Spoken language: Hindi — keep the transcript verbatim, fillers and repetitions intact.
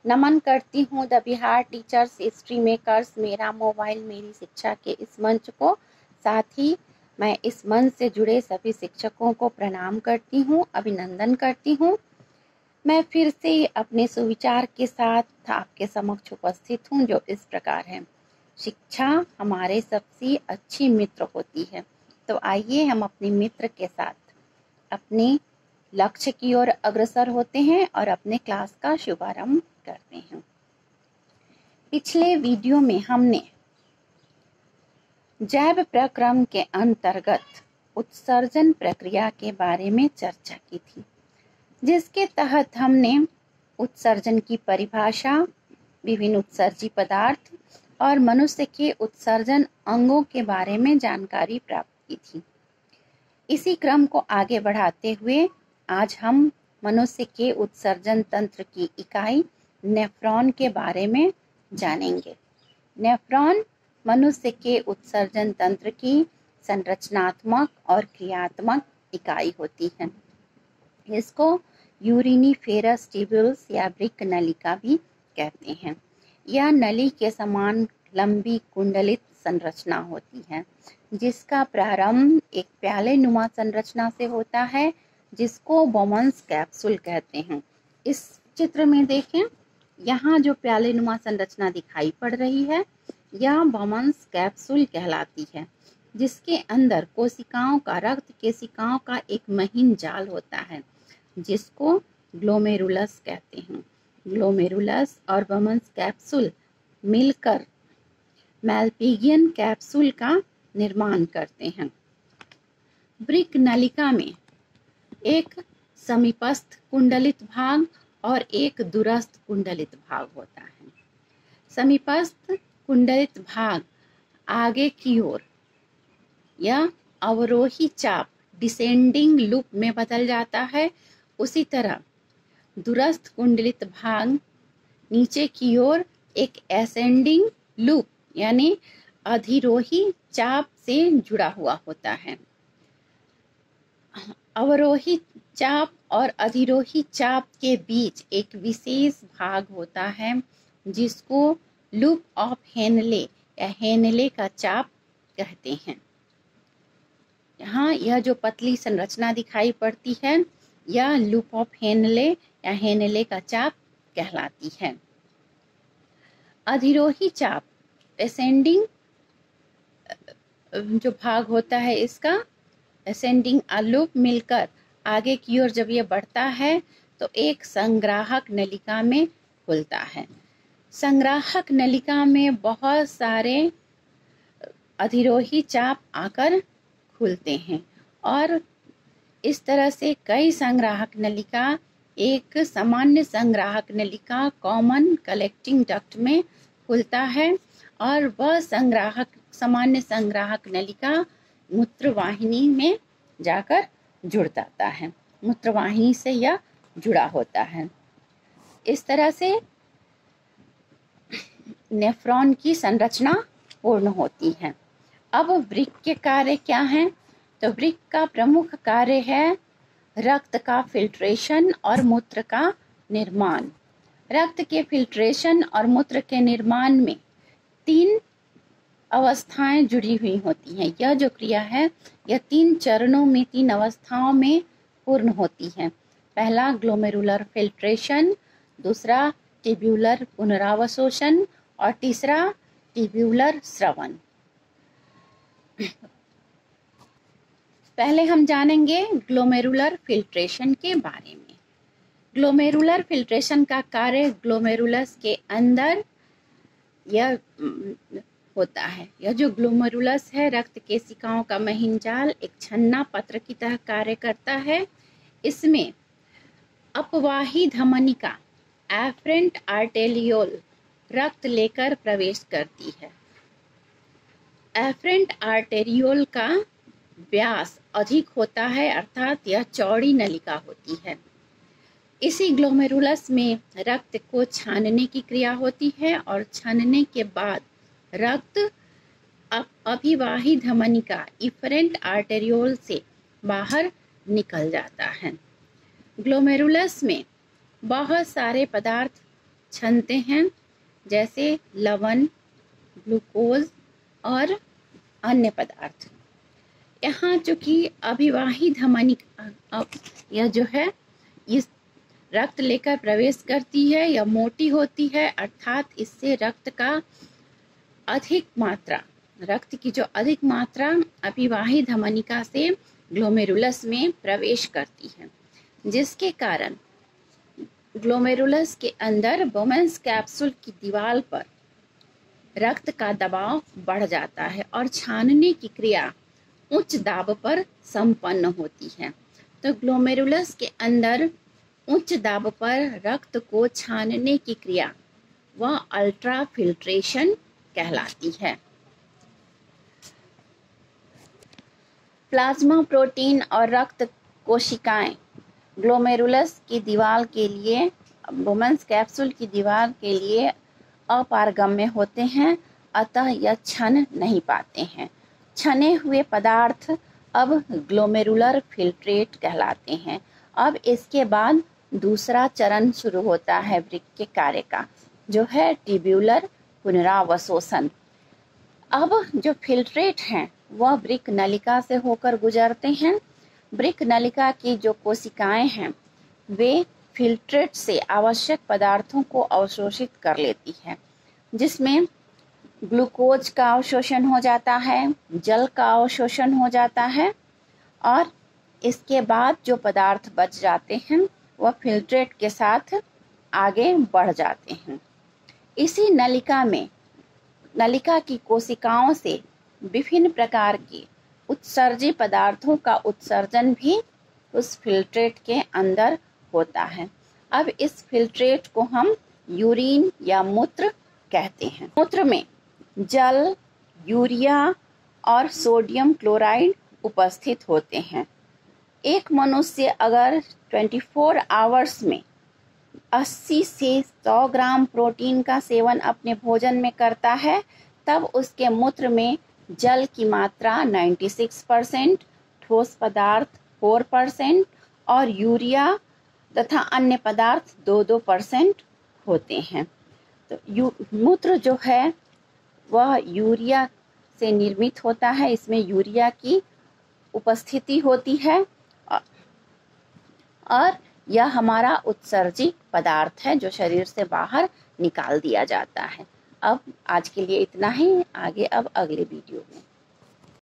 नमन करती हूँ the Bihar teachers history makers मेरा मोबाइल मेरी शिक्षा के इस मंच को। साथ ही मैं इस मंच से जुड़े सभी शिक्षकों को प्रणाम करती हूँ, अभिनंदन करती हूँ। मैं फिर से अपने सुविचार के साथ आपके समक्ष उपस्थित हूँ, जो इस प्रकार है। शिक्षा हमारे सबसे अच्छी मित्र होती है। तो आइए हम अपने मित्र के साथ अपने लक्ष्य की ओर अग्रसर होते हैं और अपने क्लास का शुभारंभ करते हैं। पिछले वीडियो में हमने जैव प्रक्रम के अंतर्गत उत्सर्जन प्रक्रिया के बारे में चर्चा की थी, जिसके तहत हमने उत्सर्जन की परिभाषा, विभिन्न उत्सर्जी पदार्थ और मनुष्य के उत्सर्जन अंगों के बारे में जानकारी प्राप्त की थी। इसी क्रम को आगे बढ़ाते हुए आज हम मनुष्य के उत्सर्जन तंत्र की इकाई नेफ्रॉन के बारे में जानेंगे। नेफ्रॉन मनुष्य के उत्सर्जन तंत्र की संरचनात्मक और क्रियात्मक इकाई होती है। इसको यूरिनिफेरस ट्यूब्यूल्स या वृक्क नलिका भी कहते हैं। यह नली के समान लंबी कुंडलित संरचना होती है, जिसका प्रारंभ एक प्याले नुमा संरचना से होता है, जिसको बोमन्स कैप्सूल कहते हैं। इस चित्र में देखें, यहाँ जो प्याले नुमा संरचना दिखाई पड़ रही है, यह बोमन्स कैप्सूल कहलाती है, जिसके अंदर कोशिकाओं का रक्त केशिकाओं का एक महीन जाल होता है, जिसको ग्लोमेरुलस कहते हैं। ग्लोमेरुलस और बोमन्स कैप्सूल मिलकर मैल्पिगियन कैप्सूल का निर्माण करते हैं। वृक्क नलिका में एक समीपस्थ कुंडलित भाग और एक दूरस्थ कुंडलित भाग होता है। समीपस्थ कुंडलित भाग आगे की ओर या अवरोही चाप डिसेंडिंग लूप में बदल जाता है। उसी तरह दूरस्थ कुंडलित भाग नीचे की ओर एक एसेंडिंग लूप यानी अधिरोही चाप से जुड़ा हुआ होता है। अवरोही चाप और अधिरोही चाप के बीच एक विशेष भाग होता है, जिसको लूप ऑफ हेनले या हेनले का चाप कहते हैं। यहाँ यह जो पतली संरचना दिखाई पड़ती है, यह लूप ऑफ हेनले या हेनले का चाप कहलाती है। अधिरोही चाप असेंडिंग जो भाग होता है, इसका असेंडिंग लूप मिलकर आगे की ओर जब ये बढ़ता है तो एक संग्राहक नलिका में खुलता है। संग्राहक नलिका में बहुत सारे अधिरोही चाप आकर खुलते हैं और इस तरह से कई संग्राहक नलिका एक सामान्य संग्राहक नलिका कॉमन कलेक्टिंग डक्ट में खुलता है और वह संग्राहक सामान्य संग्राहक नलिका मूत्रवाहिनी में जाकर जुड़ जाता है। मूत्रवाहिनी से यह जुड़ा होता है। इस तरह से नेफ्रॉन की संरचना पूर्ण होती है। अब वृक्क के कार्य क्या हैं? तो वृक्क का प्रमुख कार्य है रक्त का फिल्ट्रेशन और मूत्र का निर्माण। रक्त के फिल्ट्रेशन और मूत्र के निर्माण में तीन अवस्थाएं जुड़ी हुई होती हैं। यह जो क्रिया है, यह तीन चरणों में, तीन अवस्थाओं में पूर्ण होती है। पहला ग्लोमेरुलर फिल्ट्रेशन, दूसरा ट्यूब्यूलर पुनरावशोषण और तीसरा ट्यूब्यूलर स्रवण। पहले हम जानेंगे ग्लोमेरुलर फिल्ट्रेशन के बारे में। ग्लोमेरुलर फिल्ट्रेशन का कार्य ग्लोमेरुलस के अंदर यह होता है। यह जो ग्लोमेरुलस है, रक्त केशिकाओं का महीन जाल, एक छन्ना पत्र की तरह कार्य करता है। इसमें अपवाही धमनिका एफरेंट आर्टेरियोल रक्त लेकर प्रवेश करती है। एफरेंट आर्टेरियोल का व्यास अधिक होता है, अर्थात यह चौड़ी नलिका होती है। इसी ग्लोमेरुलस में रक्त को छानने की क्रिया होती है और छानने के बाद रक्त अभिवाही धमनिका इफरेंट आर्टेरियोल से बाहर निकल जाता है। ग्लोमेरुलस में बहुत सारे पदार्थ छनते हैं, जैसे लवण, ग्लूकोज और अन्य पदार्थ। यहाँ चूँकि अभिवाही धमनी यह जो है इस रक्त लेकर प्रवेश करती है, यह मोटी होती है, अर्थात इससे रक्त का अधिक मात्रा रक्त की जो अधिक मात्रा अभिवाही धमनिका से ग्लोमेरुलस में प्रवेश करती है, जिसके कारण ग्लोमेरुलस के अंदर बोमेन्स कैप्सूल की दीवार पर रक्त का दबाव बढ़ जाता है और छानने की क्रिया उच्च दाब पर संपन्न होती है। तो ग्लोमेरुलस के अंदर उच्च दाब पर रक्त को छानने की क्रिया वह अल्ट्रा फिल्ट्रेशन कहलाती है। प्लाज्मा प्रोटीन और रक्त कोशिकाएं ग्लोमेरुलस की दीवार के लिए बोमेन्स कैप्सूल की दीवार के लिए अपारगम्य होते हैं, अतः यह छन नहीं पाते हैं। छने हुए पदार्थ अब ग्लोमेरुलर फिल्ट्रेट कहलाते हैं। अब इसके बाद दूसरा चरण शुरू होता है वृक्क के कार्य का, जो है ट्यूब्यूलर पुनरावशोषण। अब जो फिल्ट्रेट हैं वह वृक्क नलिका से होकर गुजरते हैं। वृक्क नलिका की जो कोशिकाएं हैं वे फिल्ट्रेट से आवश्यक पदार्थों को अवशोषित कर लेती है, जिसमें ग्लूकोज का अवशोषण हो जाता है, जल का अवशोषण हो जाता है और इसके बाद जो पदार्थ बच जाते हैं वह फिल्ट्रेट के साथ आगे बढ़ जाते हैं। इसी नलिका में नलिका की कोशिकाओं से विभिन्न प्रकार के उत्सर्जी पदार्थों का उत्सर्जन भी उस फिल्ट्रेट के अंदर होता है। अब इस फिल्ट्रेट को हम यूरिन या मूत्र कहते हैं। मूत्र में जल, यूरिया और सोडियम क्लोराइड उपस्थित होते हैं। एक मनुष्य अगर चौबीस आवर्स में अस्सी से सौ ग्राम प्रोटीन का सेवन अपने भोजन में करता है, तब उसके मूत्र में जल की मात्रा छियानवे परसेंट, ठोस पदार्थ चार परसेंट और यूरिया तथा अन्य पदार्थ दो दो परसेंट होते हैं। तो मूत्र जो है वह यूरिया से निर्मित होता है, इसमें यूरिया की उपस्थिति होती है और यह हमारा उत्सर्जी पदार्थ है जो शरीर से बाहर निकाल दिया जाता है। अब आज के लिए इतना ही, आगे अब अगले वीडियो में।